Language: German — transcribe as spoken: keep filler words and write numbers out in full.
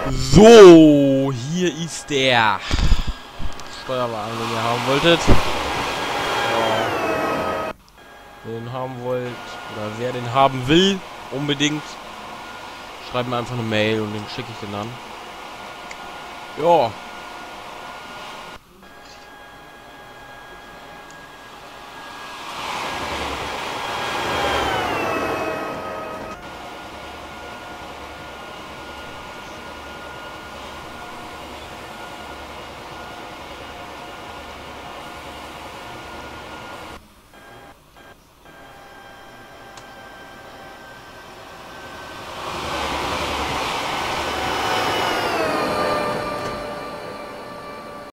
So, hier ist der Steuerwagen, den ihr haben wolltet. Ja. Den haben wollt, oder wer den haben will, unbedingt, schreibt mir einfach eine Mail und den schicke ich den an. Ja.